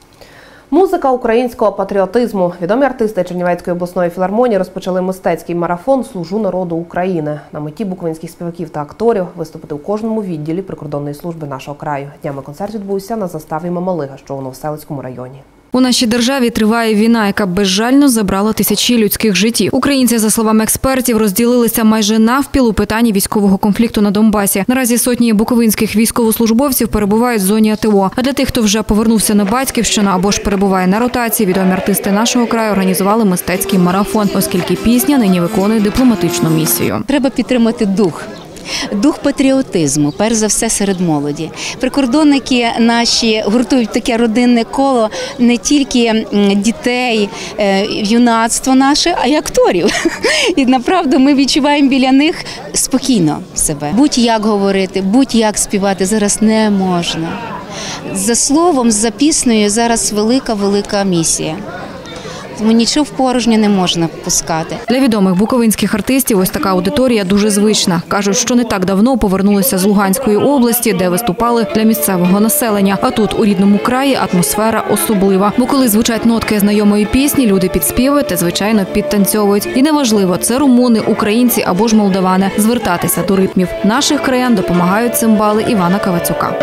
Музика українського патріотизму. Відомі артисти Чернівецької обласної філармонії розпочали мистецький марафон «Служу народу України». На меті буковинських співаків та акторів виступити у кожному відділі прикордонної служби нашого краю. Днями концерт відбувся на заставі Мамалига, що у Новоселицькому районі. У нашій державі триває війна, яка безжально забрала тисячі людських життів. Українці, за словами експертів, розділилися майже навпіл у питанні військового конфлікту на Донбасі. Наразі сотні буковинських військовослужбовців перебувають в зоні АТО. А для тих, хто вже повернувся на батьківщину або ж перебуває на ротації, відомі артисти нашого краю організували мистецький марафон, оскільки пісня нині виконує дипломатичну місію. Треба підтримати дух патріотизму, перш за все, серед молоді. Прикордонники наші гуртують таке родинне коло не тільки дітей, юнацтво наше, а й акторів. І, направду, ми відчуваємо біля них спокійно себе. Будь-як говорити, будь-як співати зараз не можна. За словом, за піснею зараз велика місія. Тому нічого в порожнє не можна пускати. Для відомих буковинських артистів ось така аудиторія дуже звична. Кажуть, що не так давно повернулися з Луганської області, де виступали для місцевого населення. А тут, у рідному краї, атмосфера особлива. Бо коли звучать нотки знайомої пісні, люди підспівують та, звичайно, підтанцьовують. І неважливо, це румуни, українці або ж молдавани. Звертатися до ритмів наших краян допомагають цимбали Івана Кавацюка.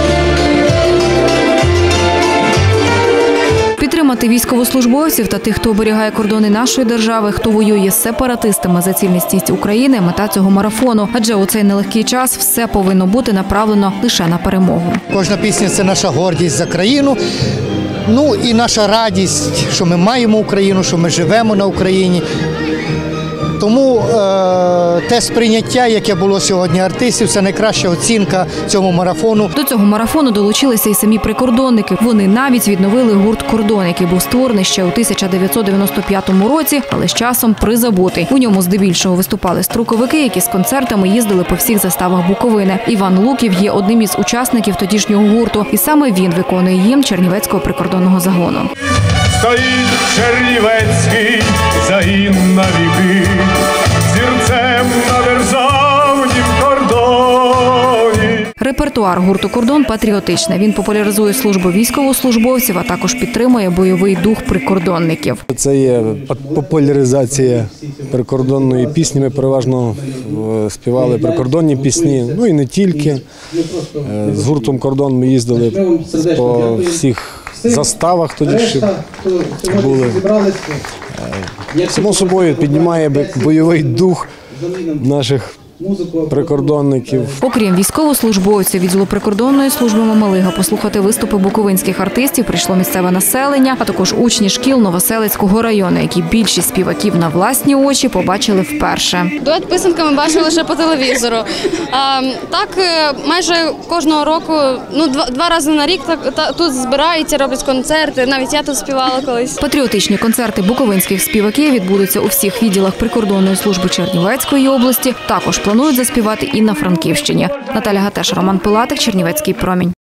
Підтримати військовослужбовців та тих, хто оберігає кордони нашої держави, хто воює з сепаратистами за цілісність України – мета цього марафону. Адже у цей нелегкий час все повинно бути направлено лише на перемогу. Кожна пісня – це наша гордість за країну. Ну і наша радість, що ми маємо Україну, що ми живемо на Україні. Тому те сприйняття, яке було сьогодні артистів, це найкраща оцінка цьому марафону. До цього марафону долучилися і самі прикордонники. Вони навіть відновили гурт «Кордон», який був створений ще у 1995 році, але з часом призабутий. У ньому здебільшого виступали строковики, які з концертами їздили по всіх заставах Буковини. Іван Луків є одним із учасників тодішнього гурту, і саме він виконує гімн Чернівецького прикордонного загону. Стоїть чернівецький загін на віки, зірцем на державнім кордоні. Репертуар гурту «Кордон» патріотичний. Він популяризує службу військовослужбовців, а також підтримує бойовий дух прикордонників. Це є популяризація прикордонної пісні. Ми переважно співали прикордонні пісні, ну і не тільки. З гуртом «Кордон» ми їздили по всіх заставах тоді ще були. Само собою піднімає бойовий дух наших прикордонників. Окрім військовослужбовців відділу прикордонної служби Мамалига, послухати виступи буковинських артистів прийшло місцеве населення, а також учні шкіл Новоселицького району, які більшість співаків на власні очі побачили вперше. Дует писанка ми бачили лише по телевізору. Так, майже кожного року, два рази на рік тут збираються, роблять концерти, навіть я тут співала колись. Патріотичні концерти буковинських співаків відбудуться у всіх відділах прикордонної служби Чернівецької області. Також планують заспівати і на Франківщині. Наталя Гатеш, Роман Пилатик, Чернівецький промінь.